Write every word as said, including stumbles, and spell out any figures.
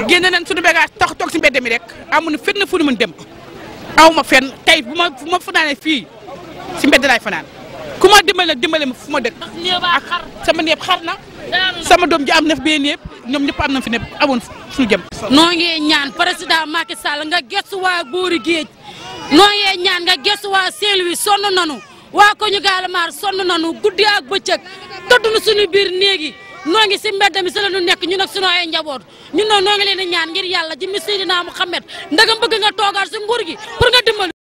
génne nañ suñu bagage tax toog si mbedd mi rek amuñu fenn fu ñu mën dem aw ma fenn tey bu ma fu ma fanaanee fii si mbedd laay fanaan ku ma dimbale dimbale ma fu ma dëkk ak sama néeb xar na sama doom ji am na fi benn néeb ñoom ñëpp am na fi néeb amoon suñu jëm. noo ngi ñaan président Macky Sall nga gëstu waa Boori Géej noo ngi ñaan nga gëstu waa Saint-Louis sonn nanu waa ko ñu Gaalamaar sonn nanu guddi ak bëccëg tëddunu suñu biir néegi noo ngi si mbedd mi si la ñu nekk ñun ak sunu ay njaboot ñun noonu noo ngi leen di ñaan ngir yàlla ji mi Seydina Muhammad ndagam bëgg nga toogaat si nguur gi pour nga dimbali